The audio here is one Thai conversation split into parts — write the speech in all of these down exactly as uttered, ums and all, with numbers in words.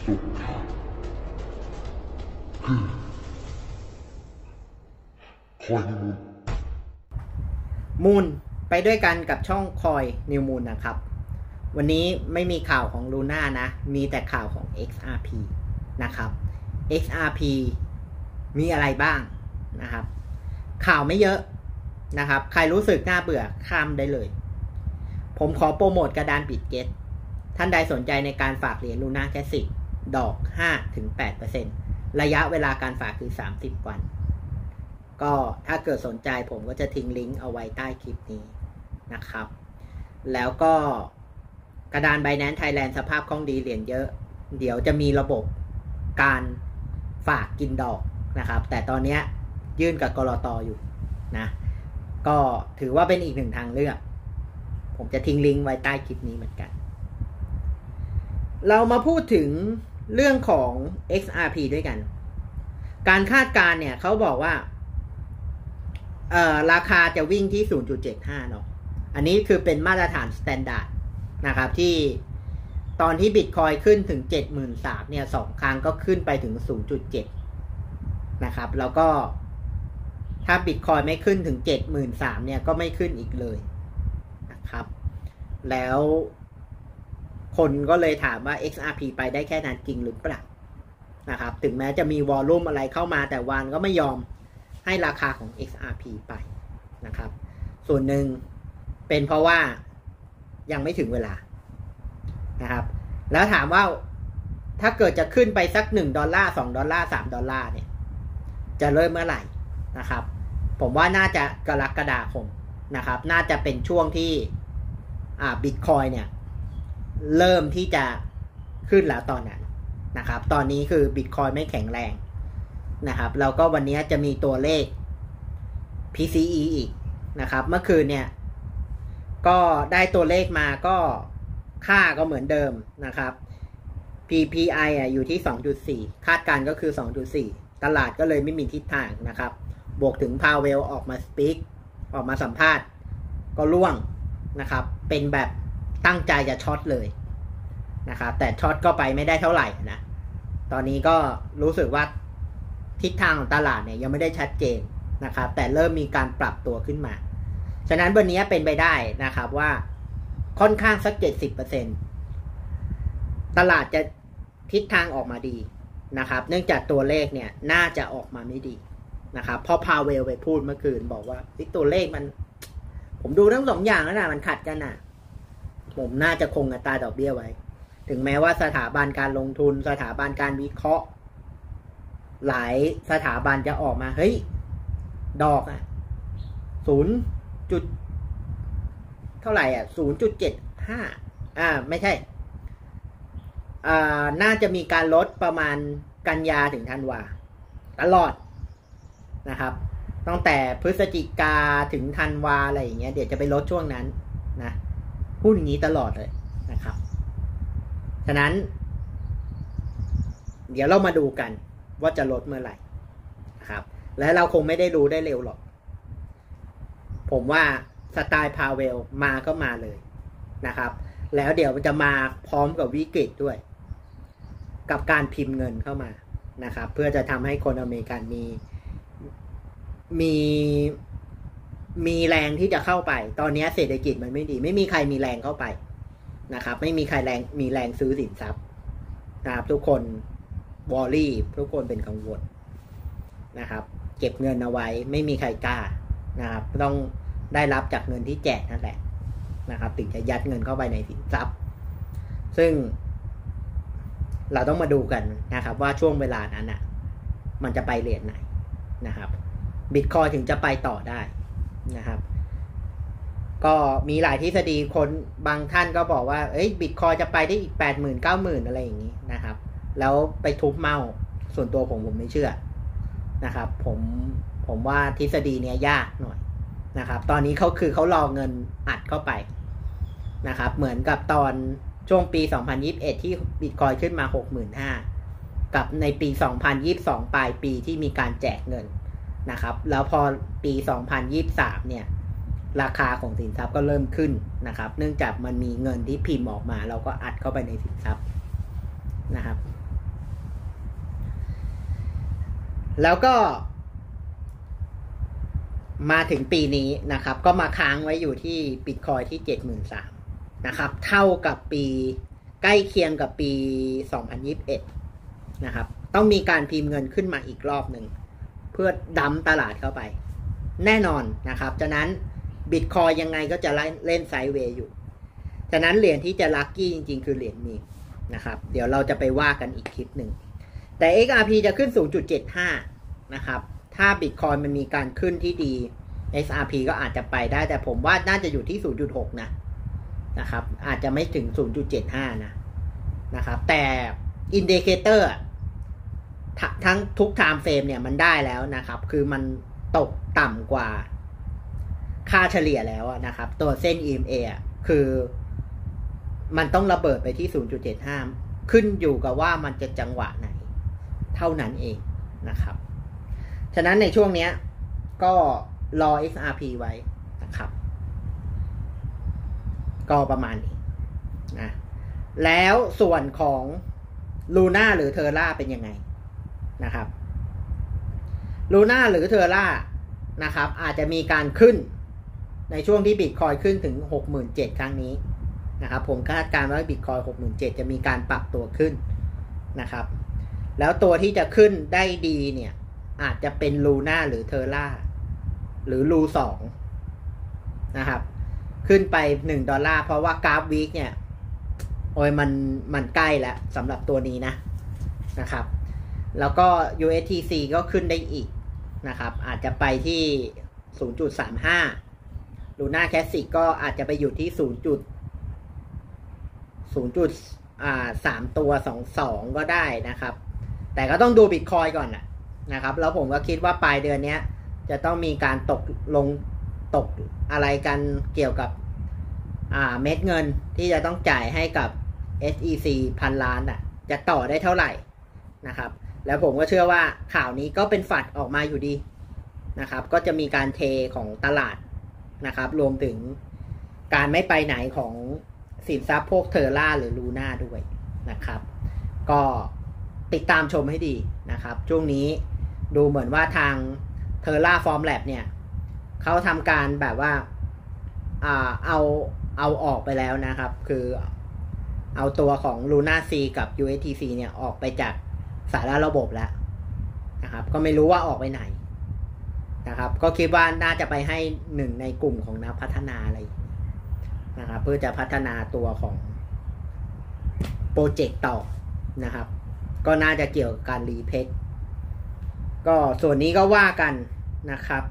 สุขคือคอยนิมูลมูลไปด้วยกันกับช่องคอยนิวมูลนะครับวันนี้ไม่มีข่าวของลูน่านะมีแต่ข่าวของ เอ็กซ์ อาร์ พี นะครับ เอ็กซ์ อาร์ พี มีอะไรบ้างนะครับข่าวไม่เยอะนะครับใครรู้สึกน่าเบื่อข้ามได้เลยผมขอโปรโมทกระดานบิตเก็ตท่านใดสนใจในการฝากเหรียญลูน่าแค่สิบดอก ห้าถึงแปดเปอร์เซ็นต์ ระยะเวลาการฝากคือสามสิบวันก็ถ้าเกิดสนใจผมก็จะทิ้งลิงก์เอาไว้ใต้คลิปนี้นะครับแล้วก็กระดาน Binance Thailand สภาพคล่องดีเหรียญเยอะเดี๋ยวจะมีระบบการฝากกินดอกนะครับแต่ตอนนี้ยื่นกับกลต.อยู่นะก็ถือว่าเป็นอีกหนึ่งทางเลือกผมจะทิ้งลิงก์ไว้ใต้คลิปนี้เหมือนกันเรามาพูดถึงเรื่องของ เอ็กซ์ อาร์ พี ด้วยกันการคาดการณ์เนี่ยเขาบอกว่าเอ่อราคาจะวิ่งที่ ศูนย์จุดเจ็ดห้า เนาะอันนี้คือเป็นมาตรฐานสแตนดาร์ดนะครับที่ตอนที่ Bitcoin ขึ้นถึง เจ็ดหมื่นสามพัน เนี่ยสองครั้งก็ขึ้นไปถึง ศูนย์จุดเจ็ด นะครับแล้วก็ถ้า Bitcoin ไม่ขึ้นถึง เจ็ดหมื่นสามพัน เนี่ยก็ไม่ขึ้นอีกเลยนะครับแล้วคนก็เลยถามว่า เอ็กซ์ อาร์ พี ไปได้แค่นั้นจริงหรือเปล่านะครับถึงแม้จะมีวอลลุ่มอะไรเข้ามาแต่วานก็ไม่ยอมให้ราคาของ เอ็กซ์ อาร์ พี ไปนะครับส่วนหนึ่งเป็นเพราะว่ายังไม่ถึงเวลานะครับแล้วถามว่าถ้าเกิดจะขึ้นไปสักหนึ่งดอลลาร์สองดอลลาร์สามดอลลาร์เนี่ยจะเริ่มเมื่อไหร่นะครับผมว่าน่าจะกรกฎาคมนะครับน่าจะเป็นช่วงที่อ่า Bitcoin เนี่ยเริ่มที่จะขึ้นแล้วตอนนั้นนะครับตอนนี้คือ Bitcoin ไม่แข็งแรงนะครับแล้วก็วันนี้จะมีตัวเลข พี ซี อี อีกนะครับเมื่อคืนเนี่ยก็ได้ตัวเลขมาก็ค่าก็เหมือนเดิมนะครับ พี พี ไอ อ่ะอยู่ที่ สองจุดสี่ คาดการณ์ก็คือ สองจุดสี่ ตลาดก็เลยไม่มีทิศทางนะครับบวกถึงพาวเวลออกมาสปีกออกมาสัมภาษณ์ก็ร่วงนะครับเป็นแบบตั้งใจจะช็อตเลยนะครับแต่ช็อตก็ไปไม่ได้เท่าไหร่นะตอนนี้ก็รู้สึกว่าทิศทางของตลาดเนี่ยยังไม่ได้ชัดเจนนะครับแต่เริ่มมีการปรับตัวขึ้นมาฉะนั้นวันนี้เป็นไปได้นะครับว่าค่อนข้างสัก เจ็ดสิบเปอร์เซ็นต์ ตลาดจะทิศทางออกมาดีนะครับเนื่องจากตัวเลขเนี่ยน่าจะออกมาไม่ดีนะครับเพราะพาเวลไปพูดเมื่อคืนบอกว่าตัวเลขมันผมดูทั้งสองอย่างแล้วนะมันขัดกันนะผมน่าจะคงอัตราดอกเบี้ยไว้ถึงแม้ว่าสถาบันการลงทุนสถาบันการวิเคราะห์หลายสถาบันจะออกมาเฮ้ยดอกอ่ะศูนย์จุดเท่าไหร่อ่ะศูนย์จุดเจ็ดห้าอ่าไม่ใช่อ่าน่าจะมีการลดประมาณกันยาถึงธันวาตลอดนะครับตั้งแต่พฤศจิกาถึงธันวาอะไรอย่างเงี้ยเดี๋ยวจะไปลดช่วงนั้นนะพูดอย่างนี้ตลอดเลยนะครับฉะนั้นเดี๋ยวเรามาดูกันว่าจะลดเมื่อไหร่นะครับและเราคงไม่ได้รู้ได้เร็วหรอกผมว่าสไตล์พาเวลมาก็มาเลยนะครับแล้วเดี๋ยวจะมาพร้อมกับวิกฤตด้วยกับการพิมพ์เงินเข้ามานะครับเพื่อจะทำให้คนอเมริกันมีมีมีแรงที่จะเข้าไปตอนนี้เศรษฐกิจมันไม่ดีไม่มีใครมีแรงเข้าไปนะครับไม่มีใครแรงมีแรงซื้อสินทรัพย์นะครับทุกคนวอรี่ทุกคนเป็นกังวลนะครับเก็บเงินเอาไว้ไม่มีใครกล้านะครับต้องได้รับจากเงินที่แจกนั่นแหละนะครับถึงจะยัดเงินเข้าไปในสินทรัพย์ซึ่งเราต้องมาดูกันนะครับว่าช่วงเวลานั้นอ่ะมันจะไปเหรียญไหนนะครับBitcoinถึงจะไปต่อได้นะครับก็มีหลายทฤษฎีคนบางท่านก็บอกว่าเอ้ย Bitcoin จะไปได้อีก แปดหมื่น เก้าหมื่น อะไรอย่างนี้นะครับแล้วไปทุบเมาส์ส่วนตัวผมผมไม่เชื่อนะครับผมผมว่าทฤษฎีเนี้ยยากหน่อยนะครับตอนนี้เขาคือเขารอเงินอัดเข้าไปนะครับเหมือนกับตอนช่วงปีสองพันยี่สิบเอ็ดที่ Bitcoin ขึ้นมา หกหมื่นห้าพัน กับในปีสองพันยี่สิบสองปลายปีที่มีการแจกเงินนะครับแล้วพอปีสองพันยี่สิบสามเนี่ยราคาของสินทรัพย์ก็เริ่มขึ้นนะครับเนื่องจากมันมีเงินที่พิมพ์ออกมาเราก็อัดเข้าไปในสินทรัพย์นะครับแล้วก็มาถึงปีนี้นะครับก็มาค้างไว้อยู่ที่ Bitcoin ที่ เจ็ดหมื่นสามพัน นะครับเท่ากับปีใกล้เคียงกับปีสองพันยี่สิบเอ็ดนะครับต้องมีการพิมพ์เงินขึ้นมาอีกรอบหนึ่งเพื่อดั้มตลาดเข้าไปแน่นอนนะครับฉะนั้น Bitcoin ยังไงก็จะเล่นไซด์เวย์อยู่ฉะนั้นเหรียญที่จะลัคกี้จริงๆคือเหรียญนี้นะครับเดี๋ยวเราจะไปว่ากันอีกคลิปหนึ่งแต่ เอ็กซ์ อาร์ พี จะขึ้น ศูนย์จุดเจ็ดห้า นะครับถ้า Bitcoin มันมีการขึ้นที่ดี เอ็กซ์ อาร์ พี ก็อาจจะไปได้แต่ผมว่าน่าจะอยู่ที่ ศูนย์จุดหก นะนะครับอาจจะไม่ถึง ศูนย์จุดเจ็ดห้า นะนะครับแต่ Indicator ทั้งทุก time frame เนี่ยมันได้แล้วนะครับคือมันตกต่ำกว่าค่าเฉลี่ยแล้วนะครับตัวเส้น อี เอ็ม เอ อ่ะคือมันต้องระเบิดไปที่ ศูนย์จุดเจ็ดห้า ขึ้นอยู่กับว่ามันจะจังหวะไหนเท่านั้นเองนะครับฉะนั้นในช่วงนี้ก็รอ เอ็กซ์ อาร์ พี ไว้นะครับก็ประมาณนี้นะแล้วส่วนของ Luna หรือ Terra เป็นยังไงนะครับ Luna หรือ Terra นะครับอาจจะมีการขึ้นในช่วงที่ Bitcoin ขึ้นถึง หกหมื่นเจ็ดพัน ครั้งนี้นะครับผมคาดการณ์ว่า Bitcoin หกหมื่นเจ็ดพัน จะมีการปรับตัวขึ้นนะครับแล้วตัวที่จะขึ้นได้ดีเนี่ยอาจจะเป็น Luna หรือ Terra หรือ ลู สองนะครับขึ้นไปหนึ่งดอลลาร์เพราะว่ากราฟวีคเนี่ยโอ้ยมันมันใกล้แล้วสำหรับตัวนี้นะนะครับแล้วก็ ยู เอส ที ซี ก็ขึ้นได้อีกนะครับอาจจะไปที่ ศูนย์จุดสามห้า Luna Classic ก็อาจจะไปอยู่ที่ ศูนย์ ศูนย์จุดสามตัวสองสองก็ได้นะครับแต่ก็ต้องดู Bitcoin ก่อนนะนะครับแล้วผมก็คิดว่าปลายเดือนนี้จะต้องมีการตกลงตกอะไรกันเกี่ยวกับอ่าเม็ดเงินที่จะต้องจ่ายให้กับ เอส อี ซี พันล้านอ่ะจะต่อได้เท่าไหร่นะครับแล้วผมก็เชื่อว่าข่าวนี้ก็เป็นฝัดออกมาอยู่ดีนะครับก็จะมีการเทของตลาดนะครับรวมถึงการไม่ไปไหนของสินทรัพย์พวก Terra หรือ Luna ด้วยนะครับก็ติดตามชมให้ดีนะครับช่วงนี้ดูเหมือนว่าทาง Terra Form Lab เนี่ยเขาทำการแบบว่าอ่าเอาเอาออกไปแล้วนะครับคือเอาตัวของ Luna C กับ ยู เอส ที ซี เนี่ยออกไปจากสารระบบแล้วนะครับก็ไม่รู้ว่าออกไปไหนนะครับก็คิดว่าน่าจะไปให้หนึ่งในกลุ่มของนักพัฒนาอะไรนะครับเพื่อจะพัฒนาตัวของโปรเจกต์ต่อนะครับก็น่าจะเกี่ยวกับการรีเพคก็ส่วนนี้ก็ว่ากันนะครับ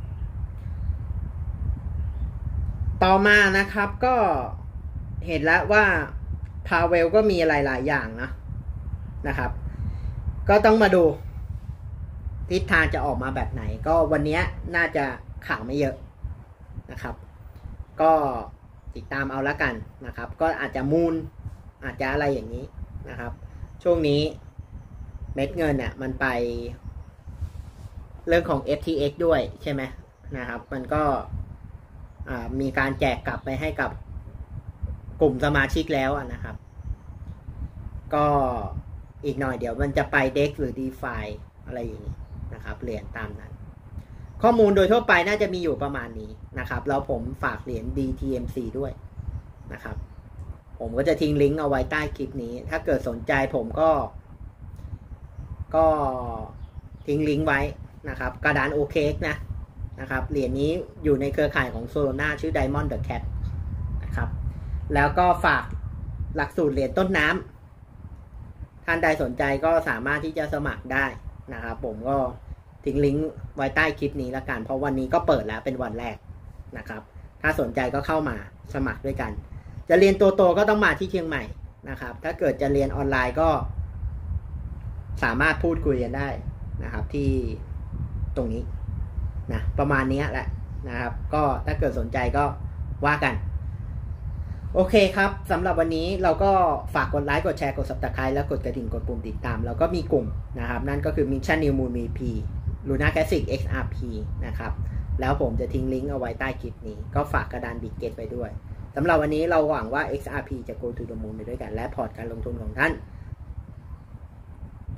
ต่อมานะครับก็เห็นแล้วว่าพาเวลก็มีหลายๆอย่างนะนะครับก็ต้องมาดูทิศทางจะออกมาแบบไหนก็วันนี้น่าจะข่าวไม่เยอะนะครับก็ติดตามเอาละกันนะครับก็อาจจะมูลอาจจะอะไรอย่างนี้นะครับช่วงนี้เม็ดเงินเนี่ยมันไปเรื่องของ เอฟ ที เอ็กซ์ ด้วยใช่ไหมนะครับมันก็มีการแจกกลับไปให้กับกลุ่มสมาชิกแล้วนะครับก็อีกหน่อยเดี๋ยวมันจะไป เด็กซ์ หรือ DeFi อะไรอย่างนี้นะครับเหรียญตามนั้นข้อมูลโดยทั่วไปน่าจะมีอยู่ประมาณนี้นะครับแล้วผมฝากเหรียญ ดี ที เอ็ม ซี ด้วยนะครับผมก็จะทิ้งลิงก์เอาไว้ใต้คลิปนี้ถ้าเกิดสนใจผมก็ก็ทิ้งลิงก์ไว้นะครับกระดานโอเคนะนะครับเหรียญนี้อยู่ในเครือข่ายของ Solana ชื่อ Diamond the Cat นะครับแล้วก็ฝากหลักสูตรเหรียญต้นน้ำท่านใดสนใจก็สามารถที่จะสมัครได้นะครับผมก็ทิ้งลิงก์ไว้ใต้คลิปนี้ละกันเพราะวันนี้ก็เปิดแล้วเป็นวันแรกนะครับถ้าสนใจก็เข้ามาสมัครด้วยกันจะเรียนตัวโตก็ต้องมาที่เชียงใหม่นะครับถ้าเกิดจะเรียนออนไลน์ก็สามารถพูดคุยกันได้นะครับที่ตรงนี้นะประมาณนี้แหละนะครับก็ถ้าเกิดสนใจก็ว่ากันโอเคครับสำหรับวันนี้เราก็ฝากกดไลค์กดแชร์กด Subscribe แล้วกดกระดิ่งกดปุ่มติดตามแล้วก็มีกลุ่มนะครับนั่นก็คือ Mission New Moon วี พี Luna Classic เอ็กซ์ อาร์ พี นะครับแล้วผมจะทิ้งลิงก์เอาไว้ใต้คลิปนี้ก็ฝากกระดานบิตเกตไปด้วยสำหรับวันนี้เราหวังว่า เอ็กซ์ อาร์ พี จะ go to the moon ไปด้วยกันและพอร์ตการลงทุนของท่าน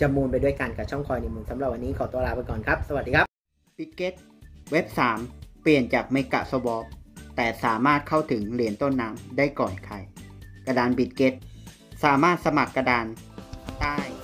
จะมูลไปด้วยกันกับช่องคอยนิมูลสำหรับวันนี้ขอตัวลาไปก่อนครับสวัสดีครับ Bitget เว็บสามเปลี่ยนจากเมกะสวอปแต่สามารถเข้าถึงเหรียญต้นน้ำได้ก่อนใครกระดาน Bitget สามารถสมัครกระดานใต้